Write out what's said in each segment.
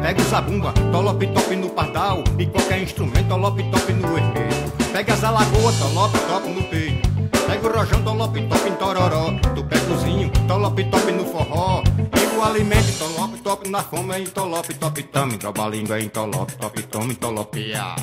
Pega o zabumba, tolope-tope no pardal, e qualquer instrumento, tolope-tope no vermelho. Pega as alagoas, tolope-tope no peito. Pega o rojão, tolope-tope em tororó. Tu pega o zinho, tolope-tope no forró. E o alimento, tolope-tope na fome, em tolope-tope-tame. Troba a língua em tolope-tope-tome, tolopia.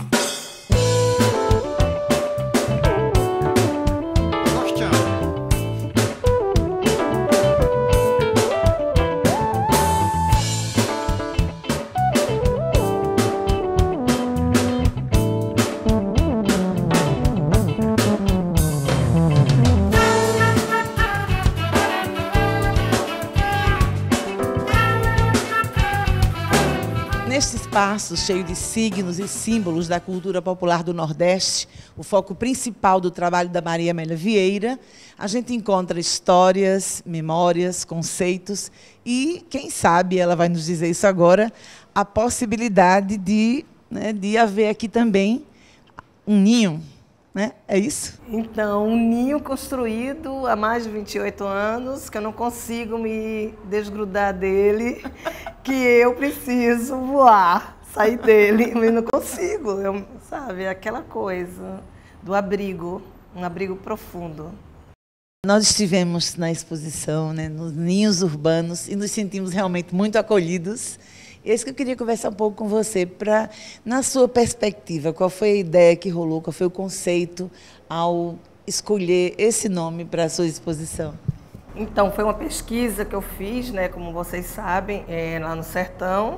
Neste espaço cheio de signos e símbolos da cultura popular do Nordeste, o foco principal do trabalho da Maria Amélia Vieira, a gente encontra histórias, memórias, conceitos e, quem sabe, ela vai nos dizer isso agora, a possibilidade de haver aqui também um ninho. Né? É isso? Então, um ninho construído há mais de 28 anos, que eu não consigo me desgrudar dele, que eu preciso voar, sair dele, mas não consigo, sabe? Aquela coisa do abrigo, um abrigo profundo. Nós estivemos na exposição, né, nos ninhos urbanos, e nos sentimos realmente muito acolhidos. É isso que eu queria conversar um pouco com você, na sua perspectiva, qual foi a ideia que rolou, qual foi o conceito ao escolher esse nome para a sua exposição? Então, foi uma pesquisa que eu fiz, né, como vocês sabem, lá no Sertão,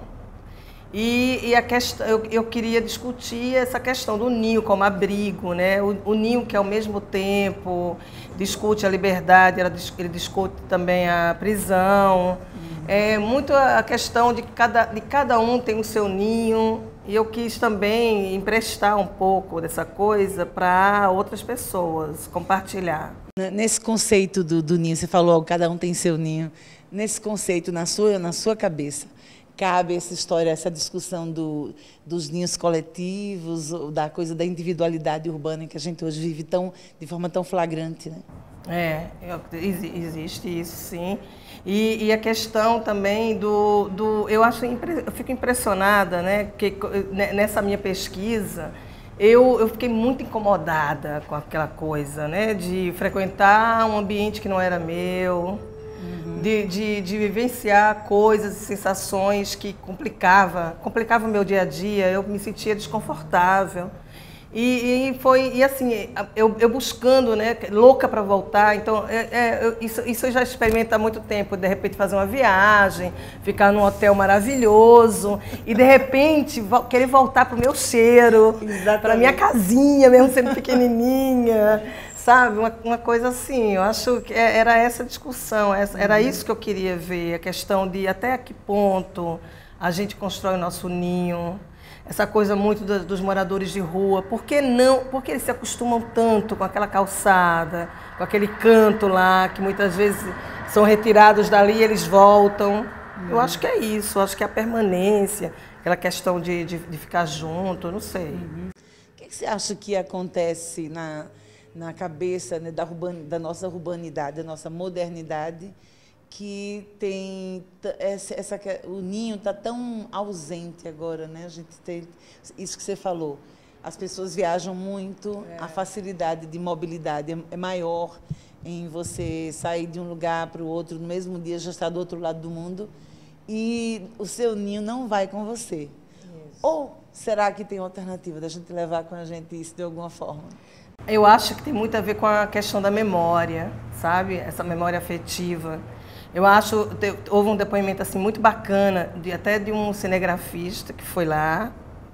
e a questão, eu queria discutir essa questão do ninho como abrigo, né, o ninho que ao mesmo tempo discute a liberdade, ele discute também a prisão. É muito a questão de cada um tem o seu ninho, e eu quis também emprestar um pouco dessa coisa para outras pessoas, compartilhar. Nesse conceito do ninho, você falou, cada um tem seu ninho, nesse conceito, na sua cabeça, cabe essa história, essa discussão dos ninhos coletivos, da coisa da individualidade urbana que a gente hoje vive de forma tão flagrante, né? Existe isso, sim. E a questão também eu fico impressionada, né, que nessa minha pesquisa eu fiquei muito incomodada com aquela coisa, né, de frequentar um ambiente que não era meu, de vivenciar coisas e sensações que complicavam o meu dia a dia, eu me sentia desconfortável. E assim, eu buscando, né, louca para voltar, então isso eu já experimento há muito tempo, de repente fazer uma viagem, ficar num hotel maravilhoso e de repente querer voltar para o meu cheiro, para a minha casinha, mesmo sendo pequenininha, sabe? Uma coisa assim, eu acho que era essa discussão, era isso que eu queria ver, a questão de até que ponto a gente constrói o nosso ninho. Essa coisa muito dos moradores de rua, por que eles se acostumam tanto com aquela calçada, com aquele canto lá, que muitas vezes são retirados dali e eles voltam. Eu acho que é isso, eu acho que é a permanência, aquela questão de ficar junto, não sei. O que você acha que acontece na cabeça, né, da nossa urbanidade, da nossa modernidade, que tem o ninho está tão ausente agora, né? A gente tem isso que você falou. As pessoas viajam muito, a facilidade de mobilidade é maior em você sair de um lugar para o outro no mesmo dia, já está do outro lado do mundo, e o seu ninho não vai com você. Isso. Ou será que tem alternativa da gente levar com a gente isso de alguma forma? Eu acho que tem muito a ver com a questão da memória, sabe? Essa memória afetiva. Eu acho, houve um depoimento assim, muito bacana, até de um cinegrafista que foi lá,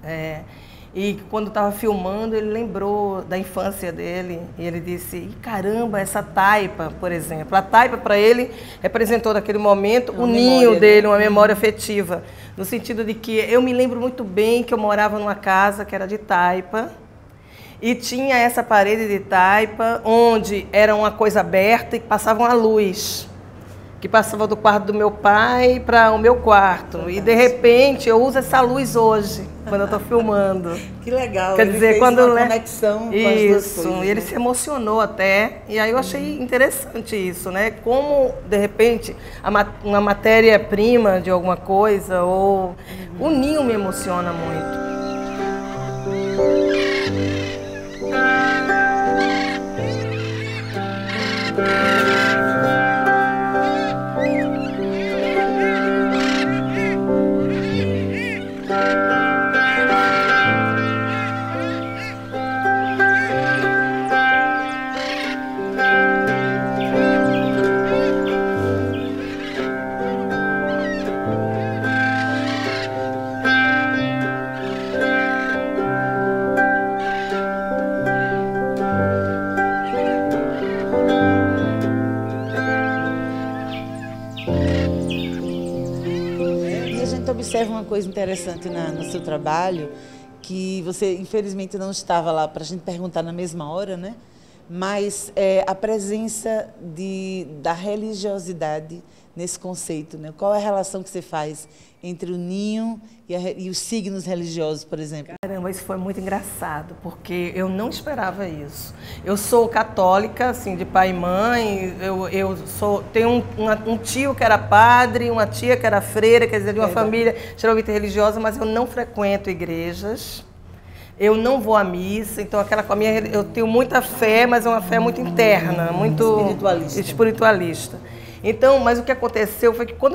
e quando estava filmando, ele lembrou da infância dele, e ele disse, caramba, essa taipa, por exemplo. A taipa, para ele, representou naquele momento o ninho dele, uma memória afetiva, no sentido de que eu me lembro muito bem que eu morava numa casa que era de taipa, e tinha essa parede de taipa, onde era uma coisa aberta e passava uma luz. que passava do quarto do meu pai para o meu quarto. E, de repente, eu uso essa luz hoje, quando eu estou filmando. Que legal. Quer dizer, fez quando uma conexão com as duas isso, coisas, e ele né? se emocionou até. E aí eu achei interessante isso, né? Como, de repente, uma matéria-prima de alguma coisa, ou o ninho me emociona muito. E a gente observa uma coisa interessante no seu trabalho, que você, infelizmente, não estava lá para a gente perguntar na mesma hora, né? Mas a presença da religiosidade nesse conceito, né? Qual é a relação que você faz entre o ninho e os signos religiosos, por exemplo? Caramba, isso foi muito engraçado, porque eu não esperava isso. Eu sou católica, assim, de pai e mãe, tenho um tio que era padre, uma tia que era freira, quer dizer, de uma família extremamente religiosa, mas eu não frequento igrejas. Eu não vou à missa, então eu tenho muita fé, mas é uma fé muito interna, muito espiritualista. Então, mas o que aconteceu foi que quando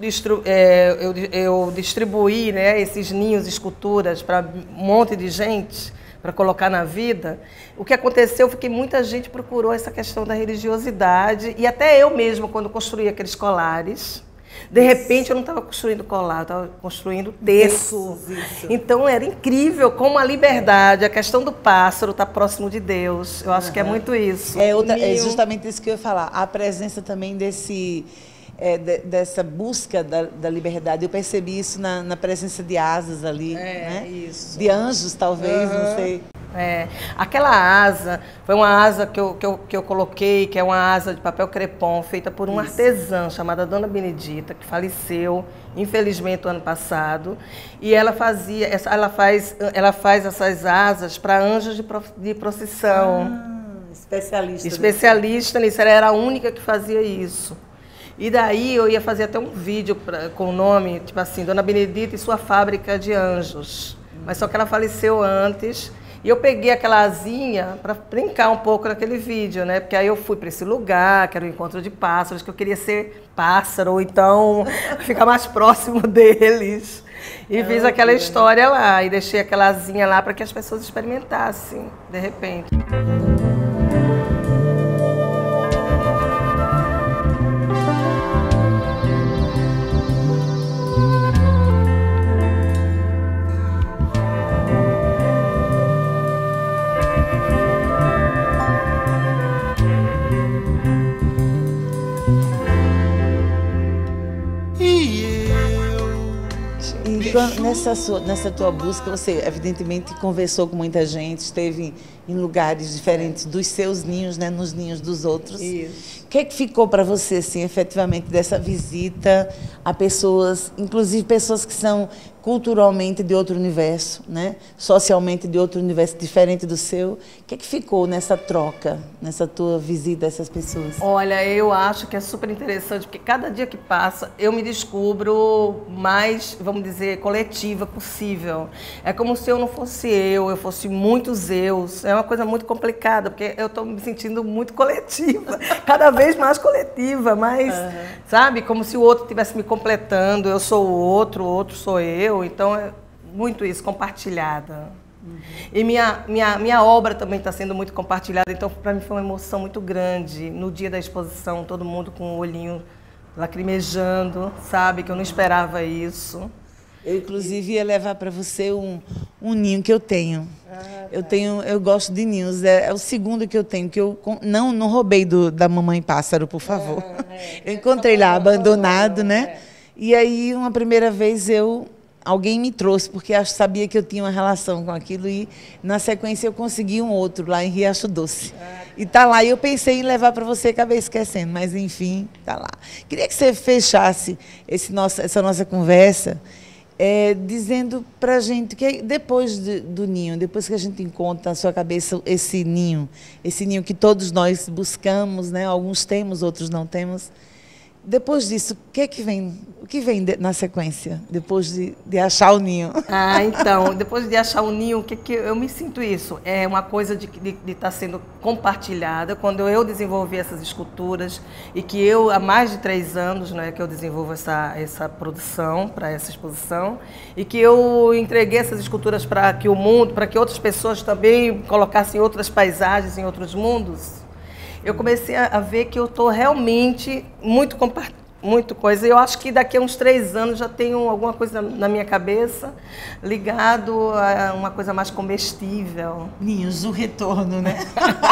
eu distribuí, né, esses ninhos, esculturas para um monte de gente, para colocar na vida, o que aconteceu foi que muita gente procurou essa questão da religiosidade, e até eu mesma, quando construí aqueles colares, de repente eu não estava construindo colar, eu estava construindo terço. Então era incrível como a liberdade, a questão do pássaro está próximo de Deus. Eu acho que é muito isso. É justamente isso que eu ia falar. A presença também dessa busca da liberdade. Eu percebi isso na presença de asas ali, né? Isso. De anjos, talvez, não sei. Aquela asa foi uma asa que eu coloquei, que é uma asa de papel crepom, feita por uma artesã chamada Dona Benedita, que faleceu, infelizmente, o ano passado. E ela faz essas asas para anjos de procissão. Especialista nisso, ela era a única que fazia isso. E daí eu ia fazer até um vídeo com o nome, tipo assim, Dona Benedita e sua fábrica de anjos. Mas só que ela faleceu antes. E eu peguei aquela asinha para brincar um pouco naquele vídeo, né? Porque aí eu fui para esse lugar, que era o encontro de pássaros, que eu queria ser pássaro, ou então ficar mais próximo deles. E fiz aquela história lá, e deixei aquela asinha lá para que as pessoas experimentassem, de repente. Nessa tua busca, você evidentemente conversou com muita gente, esteve em lugares diferentes dos seus ninhos, né, nos ninhos dos outros. Isso. O que é que ficou para você, assim, efetivamente, dessa visita a pessoas, inclusive pessoas que são culturalmente de outro universo, né, socialmente de outro universo diferente do seu? O que é que ficou nessa troca, nessa tua visita a essas pessoas? Olha, eu acho que é super interessante, porque cada dia que passa eu me descubro mais, vamos dizer, coletiva possível. É como se eu não fosse eu fosse muitos eus. É uma coisa muito complicada, porque eu estou me sentindo muito coletiva, cada vez mais coletiva, mas, sabe, como se o outro estivesse me completando, eu sou o outro sou eu, então é muito isso, compartilhada. E minha obra também está sendo muito compartilhada, então para mim foi uma emoção muito grande. No dia da exposição, todo mundo com o olhinho lacrimejando, sabe, que eu não esperava isso. Eu, inclusive, ia levar para você um ninho que eu tenho. Eu gosto de ninhos, é o segundo que eu tenho, que eu não roubei da mamãe pássaro, por favor. Eu encontrei lá abandonado, né? E aí, uma primeira vez, eu alguém me trouxe, porque sabia que eu tinha uma relação com aquilo, e na sequência eu consegui um outro lá em Riacho Doce. E está lá, e eu pensei em levar para você, acabei esquecendo, mas enfim, está lá. Queria que você fechasse essa nossa conversa dizendo para a gente que depois do ninho, depois que a gente encontra na sua cabeça esse ninho que todos nós buscamos, né? Alguns temos, outros não temos. Depois disso, o que vem na sequência, depois de achar o ninho? Então, depois de achar o ninho, que eu me sinto isso? É uma coisa de estar sendo compartilhada. Quando eu desenvolvi essas esculturas, e que há mais de 3 anos, né, que eu desenvolvo essa produção, para essa exposição, e que eu entreguei essas esculturas para que o mundo, para que outras pessoas também colocassem outras paisagens em outros mundos, eu comecei a ver que eu estou realmente muito coisa. Eu acho que daqui a uns 3 anos já tenho alguma coisa na minha cabeça ligado a uma coisa mais comestível. Ninhos, o retorno, né?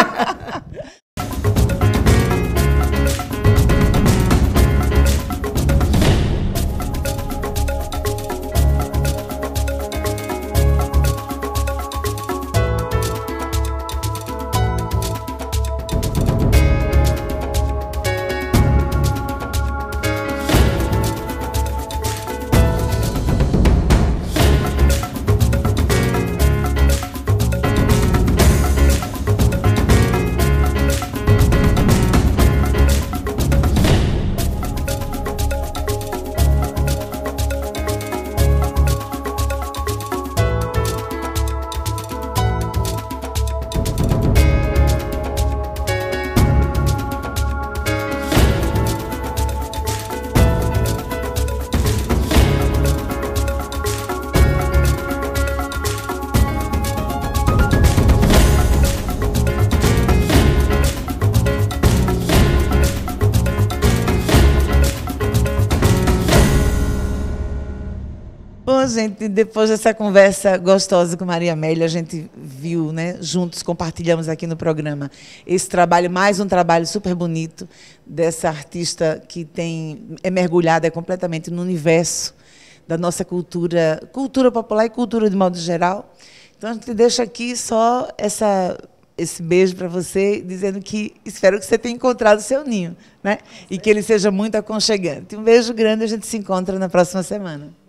Bom, gente, depois dessa conversa gostosa com Maria Amélia, a gente viu, né, juntos, compartilhamos aqui no programa esse trabalho, mais um trabalho super bonito dessa artista que é mergulhada completamente no universo da nossa cultura popular e cultura de modo geral. Então, a gente deixa aqui só esse beijo para você, dizendo que espero que você tenha encontrado o seu ninho, né? E que ele seja muito aconchegante. Um beijo grande, a gente se encontra na próxima semana.